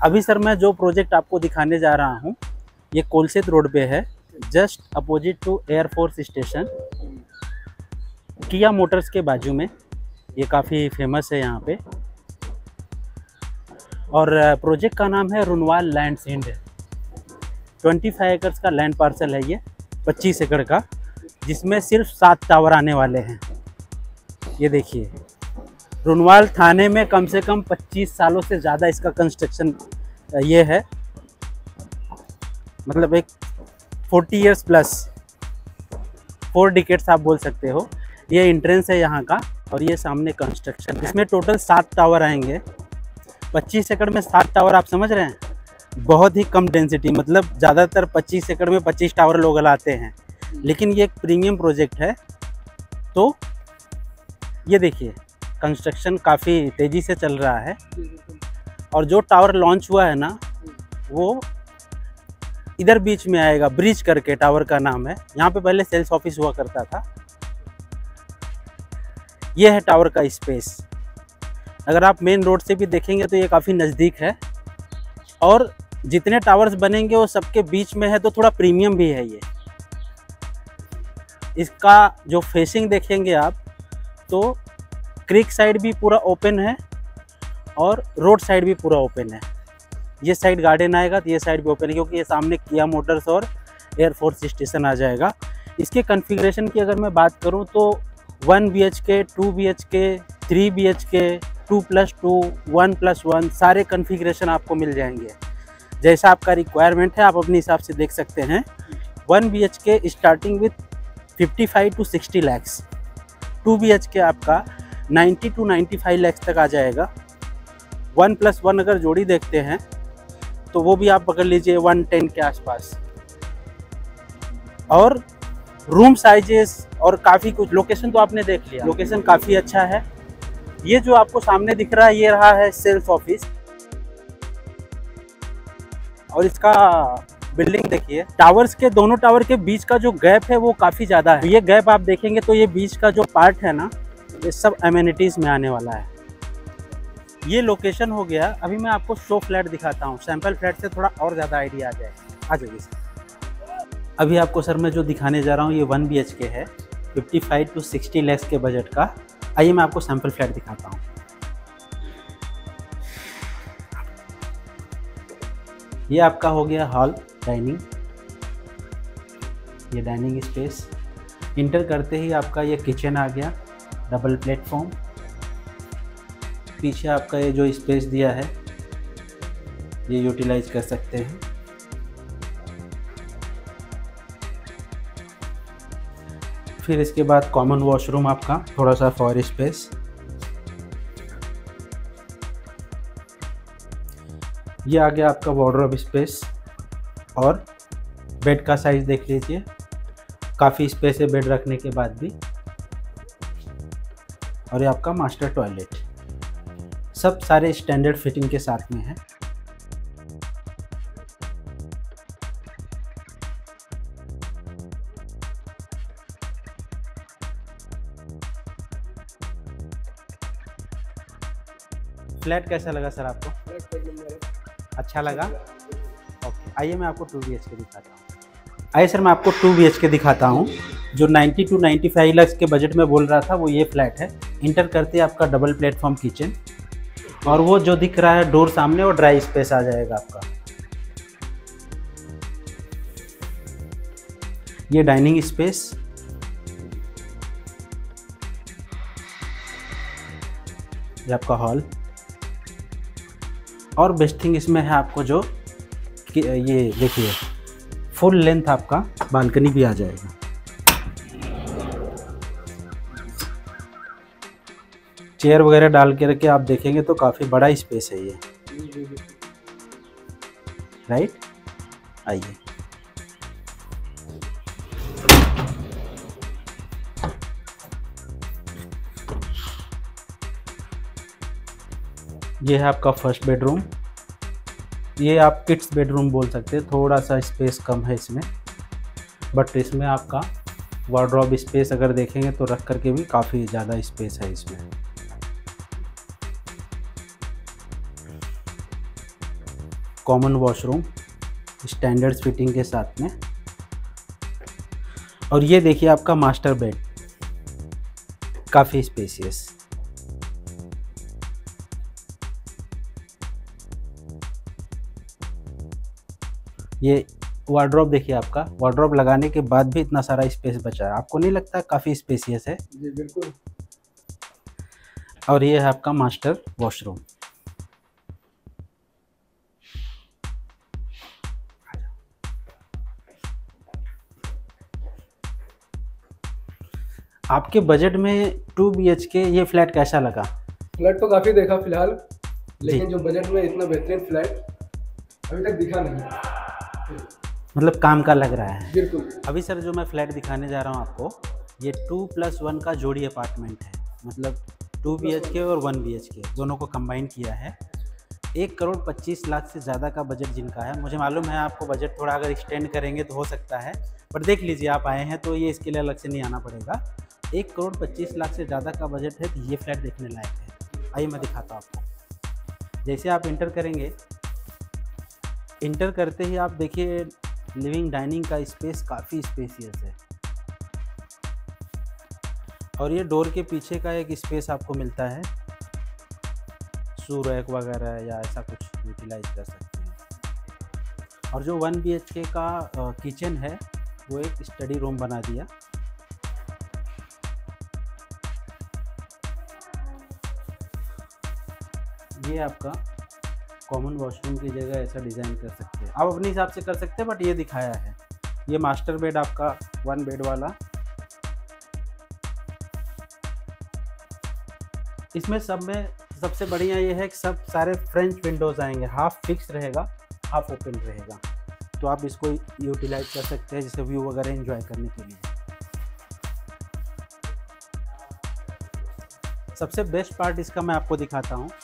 अभी सर मैं जो प्रोजेक्ट आपको दिखाने जा रहा हूँ ये कोलसेत रोड पे है, just opposite to air force station, Kia motors के बाजू में। ये काफ़ी फेमस है यहाँ पे। और प्रोजेक्ट का नाम है रुनवाल लैंड्स इंड। 25 एकर्स का लैंड पार्सल है ये, 25 एकड़ का, जिसमें सिर्फ 7 टावर आने वाले हैं। ये देखिए, रुनवाल थाने में कम से कम 25 सालों से ज़्यादा इसका कंस्ट्रक्शन ये है, मतलब एक 40 इयर्स प्लस, 4 डिकेड्स आप बोल सकते हो। ये एंट्रेंस है यहाँ का और ये सामने कंस्ट्रक्शन। इसमें टोटल 7 टावर आएंगे। 25 एकड़ में 7 टावर, आप समझ रहे हैं, बहुत ही कम डेंसिटी। मतलब ज़्यादातर 25 एकड़ में 25 टावर लोग लाते हैं, लेकिन ये एक प्रीमियम प्रोजेक्ट है। तो ये देखिए, कंस्ट्रक्शन काफ़ी तेज़ी से चल रहा है। और जो टावर लॉन्च हुआ है ना, वो इधर बीच में आएगा, ब्रिज करके टावर का नाम है। यहाँ पे पहले सेल्स ऑफिस हुआ करता था। ये है टावर का स्पेस। अगर आप मेन रोड से भी देखेंगे तो ये काफ़ी नज़दीक है। और जितने टावर्स बनेंगे वो सबके बीच में है, तो थोड़ा प्रीमियम भी है ये। इसका जो फेसिंग देखेंगे आप, तो क्रीक साइड भी पूरा ओपन है और रोड साइड भी पूरा ओपन है। ये साइड गार्डन आएगा तो ये साइड भी ओपन है, क्योंकि ये सामने किया मोटर्स और एयरफोर्स स्टेशन आ जाएगा। इसके कॉन्फ़िगरेशन की अगर मैं बात करूं तो 1 BHK, 2 BHK, 3 BHK, 2+2, 1+1 सारे कॉन्फ़िगरेशन आपको मिल जाएंगे। जैसा आपका रिक्वायरमेंट है आप अपने हिसाब से देख सकते हैं। 1 BHK starting with 55 to 60 lakhs, 2 BHK आपका 90 to 95 lakhs तक आ जाएगा। 1+1 अगर जोड़ी देखते हैं तो वो भी आप पकड़ लीजिए 110 के आसपास। और रूम साइजेस और काफ़ी कुछ, लोकेशन तो आपने देख लिया, लोकेशन काफ़ी अच्छा है। ये जो आपको सामने दिख रहा है ये रहा है सेल्स ऑफिस। और इसका बिल्डिंग देखिए, टावर्स के, दोनों टावर के बीच का जो गैप है वो काफ़ी ज़्यादा है। ये गैप आप देखेंगे तो ये बीच का जो पार्ट है ना, ये सब एमेनिटीज़ में आने वाला है। ये लोकेशन हो गया। अभी मैं आपको शो फ्लैट दिखाता हूँ, सैंपल फ्लैट से थोड़ा और ज़्यादा आइडिया आ जाएगा। आ जाइए सर। अभी आपको सर मैं जो दिखाने जा रहा हूँ ये 1 BHK है, 55 to 60 lakhs के बजट का। आइए मैं आपको सैंपल फ्लैट दिखाता हूँ। ये आपका हो गया हॉल, डाइनिंग। ये डाइनिंग स्पेस। इंटर करते ही आपका ये किचन आ गया, डबल प्लेटफॉर्म। पीछे आपका ये जो स्पेस दिया है ये यूटिलाइज कर सकते हैं। फिर इसके बाद कॉमन वॉशरूम आपका, थोड़ा सा फॉर स्पेस। ये आ गया आपका वार्डरोब स्पेस। और बेड का साइज देख लीजिए, काफ़ी स्पेस है बेड रखने के बाद भी। और ये आपका मास्टर टॉयलेट, सब सारे स्टैंडर्ड फिटिंग के साथ में है। फ्लैट कैसा लगा सर आपको? अच्छा लगा? ओके, आइए मैं आपको 2 BHK दिखाता हूँ। आइए सर मैं आपको 2 BHK दिखाता हूँ। जो 90 to 95 lakhs के बजट में बोल रहा था वो ये फ्लैट है। इंटर करते ही आपका डबल प्लेटफॉर्म किचन, और वो जो दिख रहा है डोर सामने, वो ड्राई स्पेस आ जाएगा आपका। ये डाइनिंग स्पेस। ये आपका हॉल। और बेस्ट थिंग इसमें है आपको जो ये देखिए, फुल लेंथ आपका बालकनी भी आ जाएगा। चेयर वगैरह डाल के रखे आप देखेंगे तो काफ़ी बड़ा स्पेस है ये, राइट? आइए। ये है आपका फर्स्ट बेडरूम। ये आप किड्स बेडरूम बोल सकते हैं, थोड़ा सा स्पेस कम है इसमें, बट इसमें आपका वार्डरोब स्पेस अगर देखेंगे तो रख करके भी काफ़ी ज़्यादा स्पेस है इसमें। कॉमन वॉशरूम स्टैंडर्ड फिटिंग के साथ में। और ये देखिए आपका मास्टर बेड, काफ़ी स्पेसियस। ये वार्डरोब देखिए, आपका वार्डरोब लगाने के बाद भी इतना सारा स्पेस बचा है, आपको नहीं लगता काफ़ी स्पेसियस है? जी बिल्कुल। और ये है आपका मास्टर वॉशरूम। आपके बजट में 2 BHK ये फ्लैट कैसा लगा? फ्लैट तो काफ़ी देखा फिलहाल, लेकिन जो बजट में इतना बेहतरीन फ्लैट अभी तक दिखा नहीं, मतलब काम का लग रहा है। बिल्कुल। अभी सर जो मैं फ्लैट दिखाने जा रहा हूँ आपको, ये 2+1 का जोड़ी अपार्टमेंट है, मतलब 2 BHK और 1 BHK दोनों को कंबाइन किया है। 1,25,00,000 से ज़्यादा का बजट जिनका है, मुझे मालूम है आपको बजट थोड़ा अगर एक्सटेंड करेंगे तो हो सकता है, पर देख लीजिए आप आए हैं तो ये इसके लिए अलग से नहीं आना पड़ेगा। 1,25,00,000 से ज़्यादा का बजट है तो ये फ्लैट देखने लायक है। आइए मैं दिखाता हूँ आपको। जैसे आप इंटर करेंगे, इंटर करते ही आप देखिए लिविंग डाइनिंग का स्पेस काफ़ी स्पेसियस है, और ये डोर के पीछे का एक स्पेस आपको मिलता है, शू रैक वगैरह या ऐसा कुछ यूटिलाइज कर सकते हैं। और जो 1 BHK का किचन है वो एक स्टडी रूम बना दिया। ये आपका कॉमन वॉशरूम की जगह ऐसा डिज़ाइन कर सकते हैं, आप अपने हिसाब से कर सकते हैं, बट ये दिखाया है। ये मास्टर बेड आपका 1 बेड वाला, इसमें सब में सबसे बढ़िया ये है कि सब सारे फ्रेंच विंडोज़ आएंगे, हाफ फिक्स रहेगा हाफ ओपन रहेगा, तो आप इसको यूटिलाइज कर सकते हैं जैसे व्यू वगैरह एंजॉय करने के लिए। सबसे बेस्ट पार्ट इसका मैं आपको दिखाता हूँ।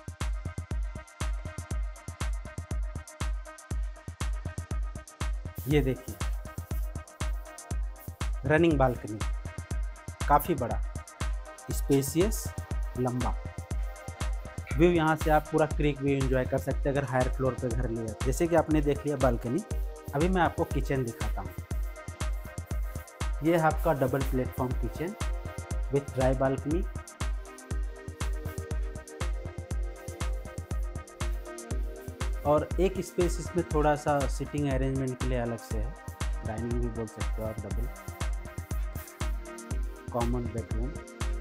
ये देखिए रनिंग बालकनी, काफ़ी बड़ा स्पेसियस लंबा व्यू, यहाँ से आप पूरा क्रीक व्यू एंजॉय कर सकते हैं अगर हायर फ्लोर पे घर लिया। जैसे कि आपने देख लिया बालकनी, अभी मैं आपको किचन दिखाता हूँ। ये है आपका double platform kitchen with dry balcony. और एक स्पेस इसमें थोड़ा सा सिटिंग अरेंजमेंट के लिए अलग से है, डाइनिंग भी बोल सकते हो आप। Double common bedroom,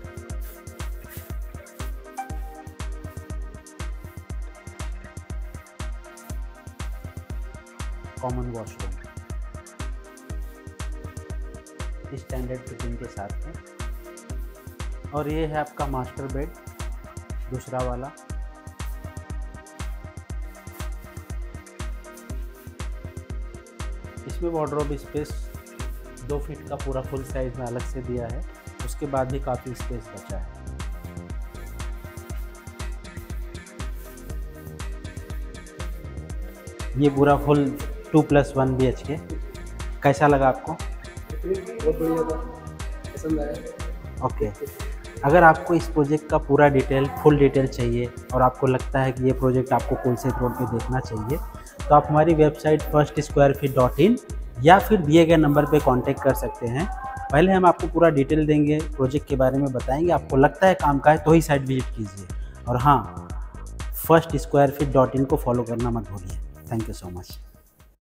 common washroom standard fitting के साथ में। और ये है आपका मास्टर बेड दूसरा वाला। इसमें वार्डरोब स्पेस 2 फीट का पूरा फुल साइज में अलग से दिया है, उसके बाद भी काफ़ी स्पेस बचा है। ये पूरा फुल 2+1 BHK कैसा लगा आपको? बहुत बढ़िया था, पसंद आया। ओके, अगर आपको इस प्रोजेक्ट का पूरा डिटेल फुल डिटेल चाहिए और आपको लगता है कि ये प्रोजेक्ट आपको कुलसेत रोड पे देखना चाहिए, तो आप हमारी वेबसाइट firstsquarefeet.in या फिर दिए गए नंबर पे कांटेक्ट कर सकते हैं। पहले हम आपको पूरा डिटेल देंगे, प्रोजेक्ट के बारे में बताएंगे, आपको लगता है काम का है तो ही साइट विजिट कीजिए। और हाँ, firstsquarefeet.in को फॉलो करना मत भूलिए। Thank you so much.